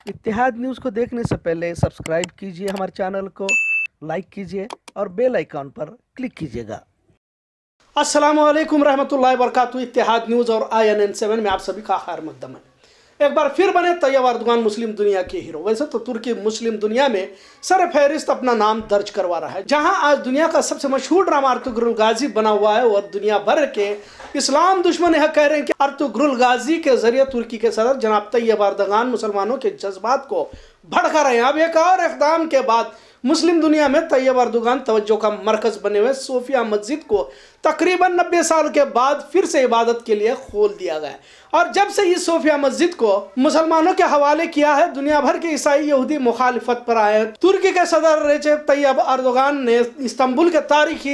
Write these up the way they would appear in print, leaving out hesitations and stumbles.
इत्तेहाद news को देखने से पहले सब्सक्राइब कीजिए हमारे चैनल को, लाइक कीजिए और बेल आइकॉन पर क्लिक कीजिएगा। अस्सलामुअलैकुम रहमतुल्लाहि व बरकातुहू। इत्तेहाद न्यूज़ और INN7 में आप सभी का खैर मकदम है। एक बार फिर बने तैयब अर्दोगान मुस्लिम दुनिया के हीरो। वैसे तो तुर्की मुस्लिम दुनिया में सर फहरिस्त अपना नाम दर्ज करवा रहा है, जहां आज दुनिया का सबसे मशहूर ड्रामा अर्तुगरुल गाजी बना हुआ है और दुनिया भर के इस्लाम दुश्मन यह कह रहे हैं कि अर्तुगरुल गाजी के जरिए तुर्की के सदर जनाब तैयब अर्दोगान मुसलमानों के जज्बात को भड़का रहे हैं। अब एक और इक़दाम के बाद मुस्लिम दुनिया में तैयब अर्दोगान तवज्जो का मरकज बने हुए सोफिया मस्जिद को तकरीबन 90 साल के बाद फिर से इबादत के लिए खोल दिया गया। और जब से इस सोफिया मस्जिद को मुसलमानों के हवाले किया है, दुनिया भर के ईसाई यहूदी मुखालिफत पर आए। तुर्की के सदर रेजेप तैयब अर्दोगान ने इस्तांबुल के तारीखी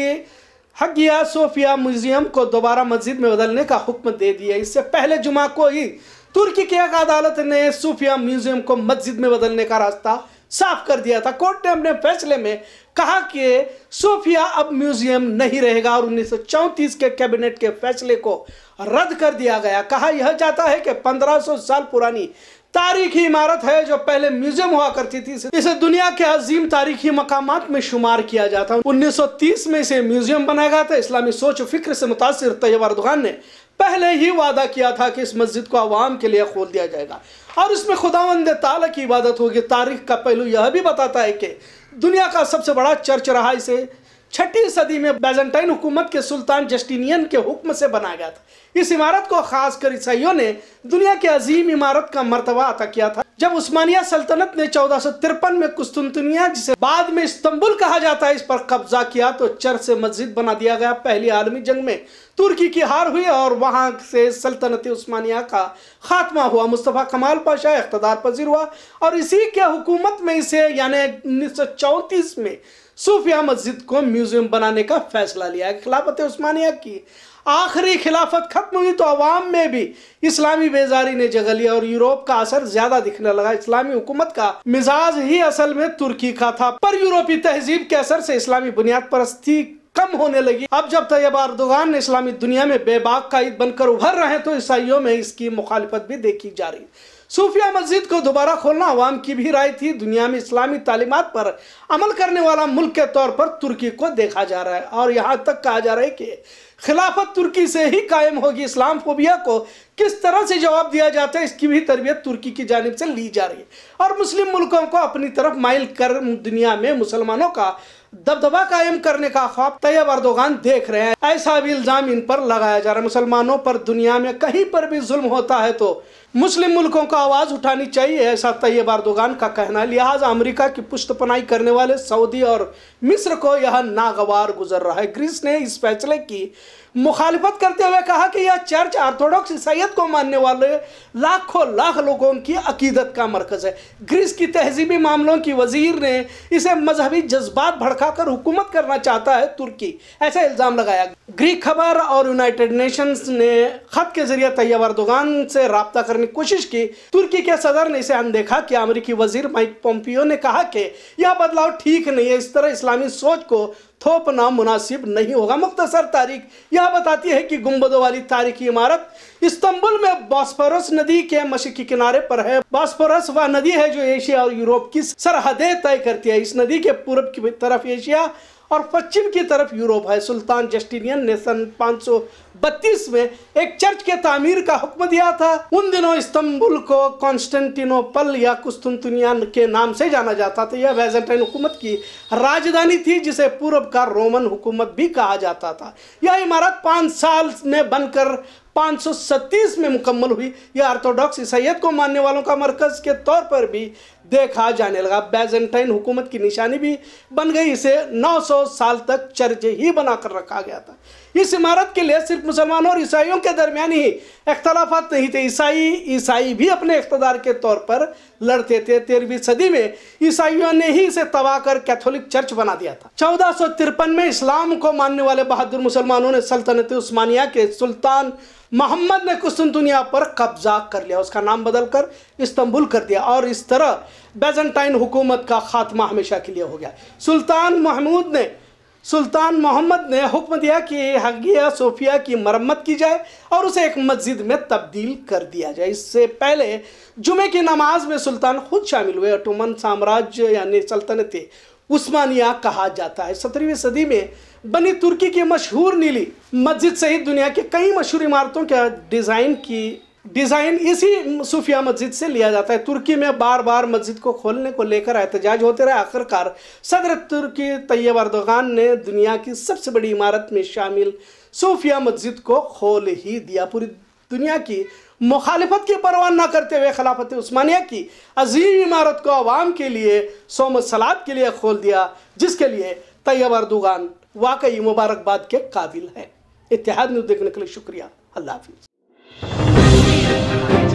हगिया सोफिया म्यूजियम को दोबारा मस्जिद में बदलने का हुक्म दे दिया। इससे पहले जुमा को ही तुर्की की एक अदालत ने सोफिया म्यूजियम को मस्जिद में बदलने का रास्ता साफ कर दिया था। कोर्ट ने अपने फैसले में कहा कि सोफिया अब म्यूजियम नहीं रहेगा और 1934 के कैबिनेट के फैसले को रद्द कर दिया गया। कहा यह जाता है कि 1500 साल पुरानी तारीखी इमारत है जो पहले म्यूजियम हुआ करती थी, इसे दुनिया के अजीम तारीखी मकामात में शुमार किया जाता। 1930 में इसे म्यूजियम बनाया गया था। इस्लामी सोच और फिक्र से मुतासिर तैयब अर्दोगान ने पहले ही वादा किया था कि इस मस्जिद को अवाम के लिए खोल दिया जाएगा और इसमें खुदावंद ताला की इबादत होगी। तारीख का पहलू यह भी बताता है कि दुनिया का सबसे बड़ा चर्च रहा। इसे 6वीं सदी में बैजेंटाइन हुकूमत के सुल्तान जस्टिनियन के हुक्म से बनाया गया था। इस इमारत को खासकर ईसाइयों ने दुनिया की अजीम इमारत का मर्तबा अता किया था। जब उस्मानिया सल्तनत ने 1453 में कुस्तुंतनिया, जिसे बाद में इस्तांबुल कहा जाता है, इस पर कब्जा किया तो चर्च से मस्जिद बना दिया गया। पहली आलमी जंग में तुर्की की हार हुई और वहां से सल्तनत उस्मानिया का खात्मा हुआ। मुस्तफ़ा कमाल पाशा इख्तिदार पजीर हुआ और इसी के हुकूमत में इसे यानी 1934 में सूफिया मस्जिद को म्यूजियम बनाने का फैसला लिया। खिलाफत उस्मानिया की आखिरी खिलाफत खत्म हुई तो अवाम में भी इस्लामी बेजारी ने जगह लिया और यूरोप का असर ज्यादा दिखने लगा। इस्लामी हुकूमत का मिजाज ही असल में तुर्की का था, पर यूरोपी तहजीब के असर से इस्लामी बुनियाद परस्ती कम होने लगी। अब जब तैयब अर्दोगान ने इस्लामी दुनिया में बेबाक कायद बनकर उभर रहे हैं तो ईसाइयों में इसकी मुखालिफत भी देखी जा रही। सूफिया मस्जिद को दोबारा खोलना अवाम की भी राय थी। दुनिया में इस्लामी तालीमात पर अमल करने वाला मुल्क के तौर पर तुर्की को देखा जा रहा है और यहाँ तक कहा जा रहा है कि खिलाफत तुर्की से ही कायम होगी। इस्लाम फोबिया को किस तरह से जवाब दिया जाता है, इसकी भी तरबियत तुर्की की जानिब से ली जा रही है और मुस्लिम मुल्कों को अपनी तरफ माइल कर दुनिया में मुसलमानों का दबदबा कायम करने का ख्वाब तैयब अर्दोगान देख रहे हैं। ऐसा भी इल्जाम इन पर लगाया जा रहा है। मुसलमानों पर दुनिया में कहीं पर भी जुल्म होता है तो मुस्लिम मुल्कों को आवाज़ उठानी चाहिए, ऐसा तैयब अर्दोगान का कहना है। लिहाजा अमेरिका की पुष्टपनाही करने वाले सऊदी और मिस्र को यह नागवार गुजर रहा है। ग्रीस ने इस फैसले की मुखालिफत करते हुए कहा कि यह चर्च ऑर्थोडॉक्स ईसाइयत को मानने वाले लाखों लाख लोगों की अकीदत का मरकज है। ग्रीस की तहजीबी मामलों की वजीर ने इसे मजहबी जज्बात भड़काकर हुकूमत करना चाहता है तुर्की, ऐसा इल्ज़ाम लगाया। ग्रीक खबर और यूनाइटेड नेशंस ने खत के जरिए तैयब अर्दोगान से रब्ता करने की कोशिश की। तुर्की के सदर ने इसे अनदेखा किया। अमेरिकी वजीर माइक पोम्पियो ने कहा कि यह बदलाव ठीक नहीं है, इस तरह इस्लामी सोच को थोपना मुनासिब नहीं होगा। मुख्तसर तारीख यह बताती है कि गुंबदों वाली तारीखी इमारत इस्तांबुल में बॉस्फोरस नदी के मशरकी किनारे पर है। बॉस्फोरस वह नदी है जो एशिया और यूरोप की सरहदें तय करती है। इस नदी के पूर्व की तरफ एशिया और पश्चिम की तरफ यूरोप है। सुल्तान जस्टिनियन ने सन 532 में एक चर्च के तामीर का हुक्म दिया था। उन दिनों इस्तांबुल को कॉन्स्टेंटिनोपल या कुस्तुंतनिया के नाम से जाना जाता था। यह बैजेंटाइन हुकूमत की राजधानी थी, जिसे पूर्व का रोमन हुकूमत भी कहा जाता था। यह इमारत 5 साल में बनकर 537 में मुकम्मल हुई। यह ऑर्थोडॉक्स ईसाइयत को मानने वालों का मरकज के तौर पर भी देखा जाने लगा। बैजेंटाइन हुकूमत की निशानी भी बन गई। इसे 900 साल तक चर्च ही बनाकर रखा गया था। इस इमारत के लिए सिर्फ मुसलमानों और ईसाइयों के दरमियान ही इख्तलाफात नहीं थे। ईसाई भी अपने इख्तदार के तौर पर लड़ते थे। 13वीं सदी में ईसाइयों ने ही इसे तबाह कर कैथोलिक चर्च बना दिया था। 1453 में इस्लाम को मानने वाले बहादुर मुसलमानों ने सल्तनत उस्मानिया के सुल्तान मोहम्मद ने कुस्तुंतनिया पर कब्जा कर लिया, उसका नाम बदलकर इस्तांबुल कर दिया और इस तरह बैजेंटाइन हुकूमत का खात्मा हमेशा के लिए हो गया। सुल्तान महमूद ने सुल्तान मोहम्मद ने हुक्म दिया कि हगिया सोफिया की मरम्मत की जाए और उसे एक मस्जिद में तब्दील कर दिया जाए। इससे पहले जुमे की नमाज में सुल्तान खुद शामिल हुए। ओटोमन साम्राज्य यानी सल्तनत उस्मानिया कहा जाता है। 17वीं सदी में बनी तुर्की की मशहूर नीली मस्जिद सहित दुनिया के कई मशहूर इमारतों का डिज़ाइन इसी सूफिया मस्जिद से लिया जाता है। तुर्की में बार बार मस्जिद को खोलने को लेकर एहतजाज होते रहे। आखिरकार सदर तुर्की तैयब अर्दोगान ने दुनिया की सबसे बड़ी इमारत में शामिल सूफिया मस्जिद को खोल ही दिया। पूरी दुनिया की मुखालिफत की परवाह न करते हुए खिलाफत उस्मानिया की अजीम इमारत को अवाम के लिए सोम सलात के लिए खोल दिया, जिसके लिए तैयब अर्दोगान वाकई मुबारकबाद के काबिल है। इत्तेहाद न्यूज़ देखने के लिए शुक्रिया। अल्लाह हाफिज़।